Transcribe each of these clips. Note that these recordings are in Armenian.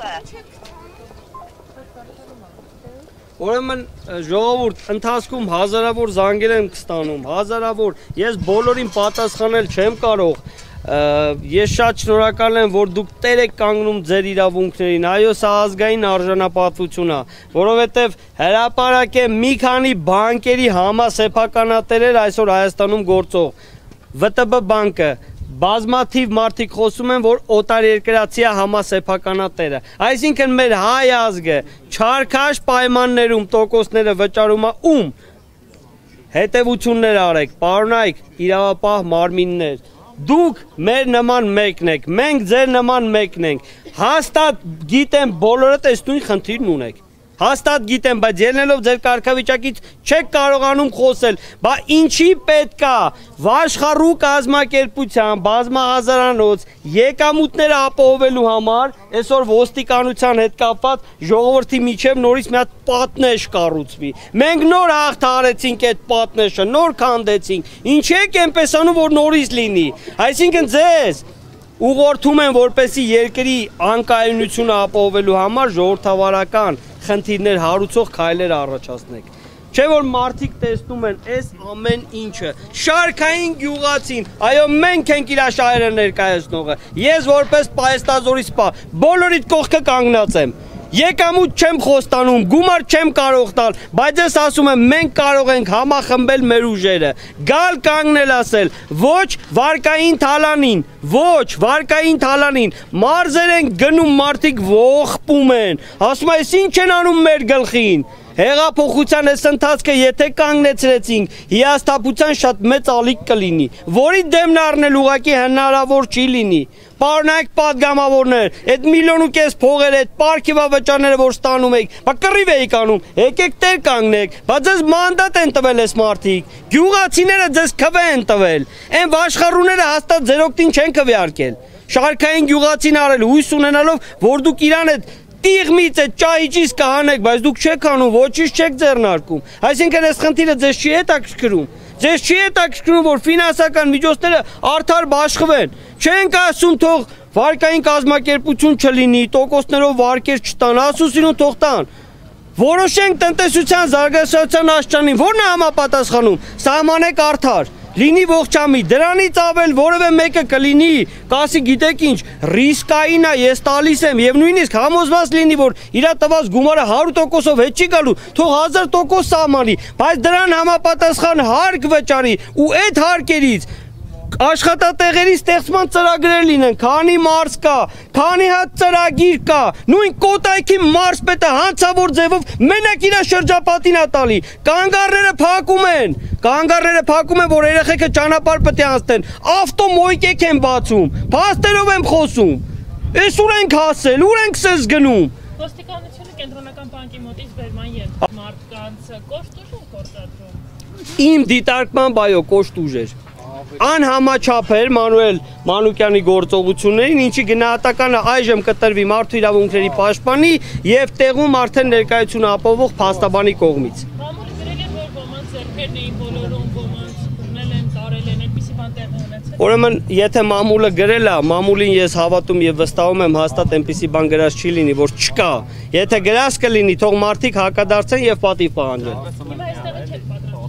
Ուրեմն ժողովուրդ ընթացքում հազարավոր զանգեր եմ ստանում, հազարավոր, ես բոլորին պատասխանել չեմ կարող, ես շատ շնորհակալ եմ, որ դուք տեր եք կանգնում ձեր իրավունքներին, այո, սա ազգային արժանապատվություն է, որովհետև հրապարակ է մի քանի բանկերի համասեփականատերեր այսօր Հայաստանում գործող, ՎՏԲ բանկը, բազմաթիվ մարդիկ խոսում են, որ օտարերկրացի է համասեփականատերը, այսինքն մեր հայ ազգը չարքաշ պայմաններում տոկոսները վճարում է ում, հետևություններ արեք, պարոնայք, իրավապահ մարմիններ, դուք մեր նման մեկն եք, մենք ձեր նման մեկն ենք, հաստատ գիտեմ բոլորդ այս նույն խնդիրն ունեք, հաստատ գիտեմ, բայց ելնելով ձեր կարգավիճակից չեք կարողանում խոսել, բա ինչի պետք է վաշխառու կազմակերպության, բազմահազարանոց եկամուտները ապահովելու համար այսօր ոստիկանության հետ կապված ժողովրդի միջև նորից մի հատ պատնեշ կառուցվի։ Մենք նոր հաղթահարեցինք այդ պատնեշը, նոր քանդեցինք։ Ինչի եք այնպես անում, որ նորից լինի։ Այսինքն ձեզ ուղղորդում են, որպեսզի երկրի անկայունությունը ապահովելու համար ժողովրդավարական խնդիրներ հարուցող քայլեր առաջացնեք։ Չէ որ մարդիկ տեսնում են այս ամեն ինչը, շարքային գյուղացին, այո մենք ենք իր շահերը ներկայացնողը, ես որպես պահեստազորի սպա, բոլորիդ կողքը կանգնած եմ, եկամուտ չեմ խոստանում, գումար չեմ կարող տալ, բայց ես ասում եմ մենք կարող ենք համախմբել մեր ուժերը, գալ կանգնել ասել, ոչ վարկային թալանին, ոչ վարկային թալանին, մարզեր են գնում մարդիկ ողբում են, ասում այս ինչ են անում մեր գլխին, հեղափոխության այս ընթացքը եթե կանգնեցրեցինք, հիասթափության շատ մեծ ալիք կլինի, որի դեմն առնել ուղղակի հնարավոր չի լինի, պարոնայք պատգամավորներ, այդ 1,5 միլիոն փողերը, այդ պարգևավճարները, որ ստանում եք, բա կռիվ էիք անում, եկեք տեր կանգնեք, բա ձեզ մանդատ են տվել այս մարդիկ, գյուղացիները ձեզ քվե են տվել, այն վաշխառուները հաստատ ձեր օգտին չեն քվեարկել, շարքային գյուղացին արել, հույս ունենալով, որ դուք իրան այդ տիղմից է ճահիճից կհանեք, բայց դուք չեք անում, ոչինչ չեք ձեռնարկում, այսինքն այս խնդիրը ձեզ չի հետաքրքրում, ձեզ չի հետաքրքրում, որ ֆինանսական միջոցները արդար բաշխվեն, չենք ասում թող վարկային կազմակերպություն չլինի, տոկոսներով վարկեր չտան, ասուսինու թող տան, որոշենք տնտեսության զարգացման աշճանին, որն է համապատասխանում, սահմանեք արդար, լինի ողջամիտ, դրանից ավել որևէ մեկը կլինի, կասի գիտեք ինչ, ռիսկային է, ես տալիս եմ եւ նույնիսկ համոզված լինի, որ իր տված գումարը 100%-ով հետ չի գալու, թող 1000% սահմանի, բայց դրան համապատասխան հարկ վճարի ու այդ հարկերից աշխատատեղերի ստեղծման ծրագրեր լինեն, քանի մարզ կա, քանի հատ ծրագիր կա, նույն Կոտայքի մարզպետը հանցավոր ձևով մենակ իր շրջապատին է տալի, կանգառները փակում են, որ երեխեքը ճանապարհ պետք է անցնեն, ավտոմոյկեք են բացում, փաստերով եմ խոսում, այս ուր ենք հասել, ուր ենք սես գնում։ Ոստիկանությունը կենտրոնական բանկի մոտից բերման երբ մարդկանց կոշտ ուժ է գործադրում։ Իմ դիտարկմամբ այո, կոշտ ուժ էր։ Անհամաչափ էր Մանուել Մանուկյանի գործողություններին, ինչի գնահատականը այժմ կտրվի մարդու իրավունքների պաշտպանի եւ տեղում արդեն ներկայությունը ապահովող փաստաբանի կողմից։ Մամուլը գրել է, որ ոմանց ձեռքերն էին բոլորում, ոմանց քննել են, տարել են, այդպիսի բան տեղի ունեցել։ Ուրեմն, եթե մամուլը գրել է, մամուլին ես հավատում եւ վստահում եմ, հաստատ այնպիսի բան գրած չի լինի, որ չկա։ Եթե գրած կլինի, թող մարդիկ հակադարձեն եւ պատիվ պահանջեն։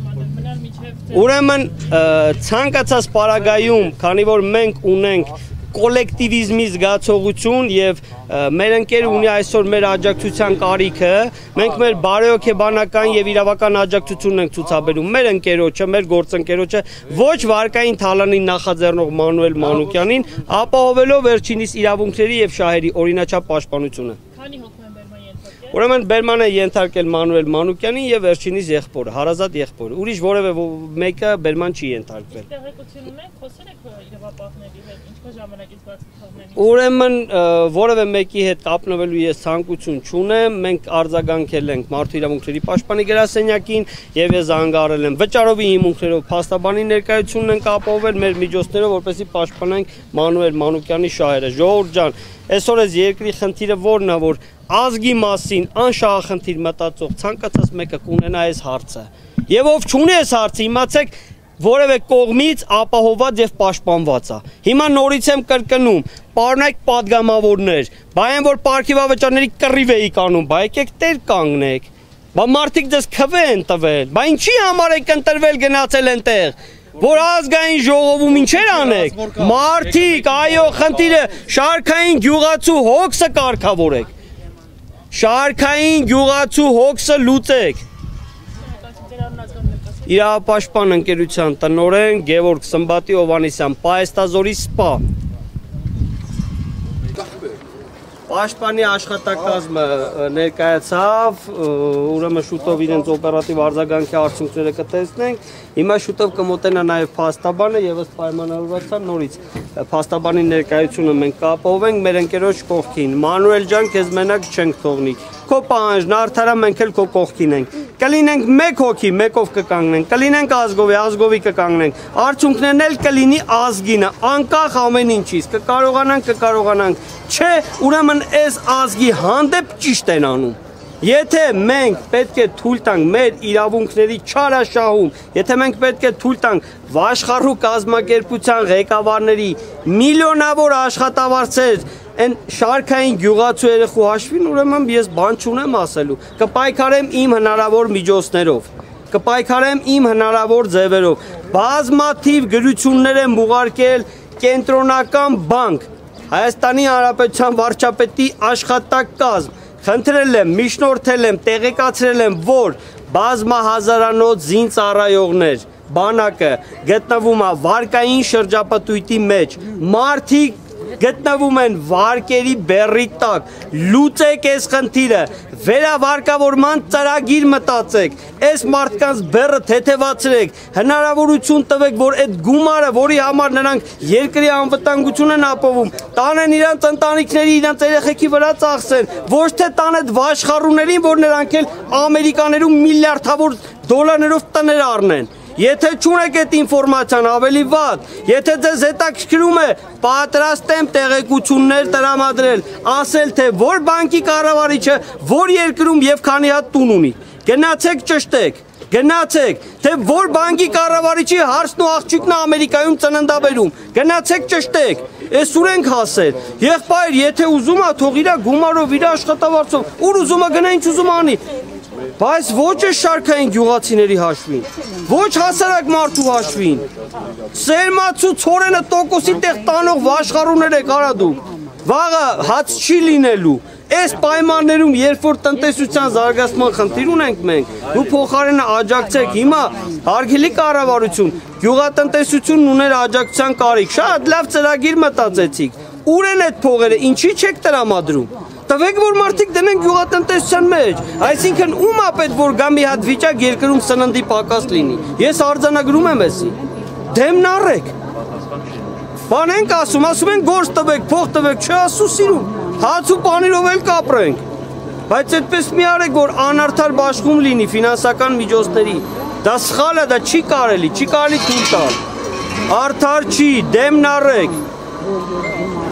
Ուրեմն ցանկացած պարագայում, քանի որ մենք ունենք կոլեկտիվիզմի զգացողություն եւ մեր ընկերը ունի այսօր մեր աջակցության կարիքը, մենք մեր բարեհոգեբանական եւ իրավական աջակցությունն ենք ցուցաբերում մեր ընկերոջը, մեր գործընկերոջը, ոչ վարկային թալանին նախաձեռնող Մանուել Մանուկյանին, ապահովելով վերջինիս իրավունքների եւ շահերի օրինաչափ պաշտպանությունը։ Քանի հոգու են բերման ենթարկել։ Ուրեմն բերման է ենթարկել Մանուել Մանուկյանին եւ վերջինիս եղբորը, հարազատ եղբորը, ուրիշ որևէ մեկը բերման չի ենթարկվել։ Տեղեկություն ունենք, խոսել եք իրավապահների հետ, ինչքան ժամանակից բաց թողնեն։ Ուրեմն որևէ մեկի հետ կապնվելու ես ցանկություն չունեմ, մենք արձագանքել ենք մարդու իրավունքների պաշտպանի գրասենյակին եւ ես զանգարել եմ վճարովի հիմունքներով փաստաբանի ներկայությունն ենք ապահովել մեր միջոցներով, որպեսզի պաշտպանենք Մանուել Մանուկյանի շահերը։ Ժողովուրդ ջան, այսօր այս երկրի խնդիրը որն է, որ ազգի մասին անշահախնդիր մտածող ցանկացած մեկը կունենա այս հարցը։ Եվ ով չունի այս հարցը, իմացեք, որևէ կողմից ապահոված եւ պաշտպանված է։ Հիմա նորից եմ կրկնում, պարոնայք պատգամավորներ, բա այն որ պարգևավճարների կռիվ էի կանում, բա եկեք տեր կանգնեք։ Բա մարդիկ դες քվե են տվել, բա ինչի համար եք ընտրվել գնացել այնտեղ, որ ազգային ժողովում ինչեր անեք, մարդիկ, այո, խնդիրը շարքային գյուղացու հոգսը կարգավորեք, շարքային գյուղացու հոգսը լուծեք։ Իրավապաշտպան ընկերության տնօրեն Գևորգ Սմբատի Հովհաննիսյան, Պահեստազորի սպա։ Պաշտպանի աշխատակազմը ներկայացավ, ուրեմն շուտով իրենց օպերատիվ արձագանքի արդյունքները կտեսնենք, հիմա շուտով կմոտենա նաև փաստաբանը եւ ըստ պայմանավորվածության նորից փաստաբանի ներկայությունը մենք կապահովենք մեր ընկերոջ կողքին։ Մանուել ջան, քեզ մենակ չենք թողնի։ Քո պահանջն արդարա, մենք էլ քո կողքին ենք։ Կլինենք մեկ հոգի, մեկով կկանգնենք, կլինենք ազգովի, ազգովի կկանգնենք։ Արդյունքներն էլ կլինի ազգինը, անկախ ամեն ինչից, կկարողանանք, չէ, ուրեմն այս ազգի հանդեպ ճիշտ են անում։ Եթե մենք պետք է թույլ տանք մեր իրավունքների չարաշահում, եթե մենք պետք է թույլ տանք Վաշխառու կազմակերպության ղեկավարների միլիոնավոր աշխատավարձեր այն շարքային գյուղացու երեխու հաշվին, ուրեմն ես բան չունեմ ասելու, կպայքարեմ իմ հնարավոր միջոցներով, կպայքարեմ իմ հնարավոր ձևերով, բազմաթիվ գրություններ եմ ուղարկել կենտրոնական բանկ, Հայաստանի Հանրապետության վարչապետի աշխատակազմ, խնդրել եմ, միջնորդել եմ, տեղեկացրել եմ, որ բազմահազարանոց զինծառայողներ բանակը գտնվում է վարկային շրջապտույտի մեջ, մարդիկ գտնվում են վարկերի բեռի տակ, լուծեք այս խնդիրը, վերավարկավորման ծրագիր մտածեք, այս մարդկանց բեռը թեթևացրեք, հնարավորություն տվեք, որ այդ գումարը, որի համար նրանք երկրի անվտանգություն են ապահովում, տանեն իրանց ընտանիքների, իրանց երեխեքի վրա ծախսեն, ոչ թե տան այդ վաշխառուներին, որ նրանք էլ ամերիկաներում միլիարդավոր դոլարներով տներ առնեն։ Եթե չունեք այդ ինֆորմացիան ավելի վատ, եթե ձեզ հետաքրքրում է, պատրաստ եմ տեղեկություններ տրամադրել, ասել թե որ բանկի կառավարիչը որ երկրում եւ քանի հատ տուն ունի։ Գնացեք ճշտեք, գնացեք, թե որ բանկի կառավարիչի հարսն ու աղջիկն Ամերիկայում ծննդաբերում, գնացեք ճշտեք։ Էս ուր ենք հասել։ Եղբայր, եթե ուզում է, թող իր գումարով, իր աշխատավարձով, ուր ուզում է գնա, ինչ ուզում անի։ Բայց ոչ է շարքային գյուղացիների հաշվին, ոչ հասարակ մարդու հաշվին, սերմացու ցորենը տոկոսի տեղ տանող վաշխառուներ եք արա դուք, վաղը հաց չի լինելու, այս պայմաններում երբ որ տնտեսության զարգացման խնդիր ունենք մենք, դու փոխարենը աջակցեք, հիմա հարգելի կառավարություն, գյուղատնտեսությունն ուներ աջակցության կարիք, շատ լավ ծրագիր մտածեցիք, ուր են այդ փողերը, ինչի չեք տրամադրում։ Տվեք, որ մարդիկ դնեն գյուղատնտեսության մեջ, այսինքն ում է պետք որ գա մի հատ վիճակ երկրում սննդի պակաս լինի։ Ես արձանագրում եմ էսի։ Դեմն առեք։ Բան ենք ասում են գործ տվեք, փող տվեք, չասու սիրում։ Հաց ու պանիրով էլ կապրենք։ Բայց այդպես մի արեք, որ անարդար բաշխում լինի ֆինանսական միջոցների։ Դա սխալ է, դա չի կարելի թույլ տալ։ Արդար չի, դեմն առեք։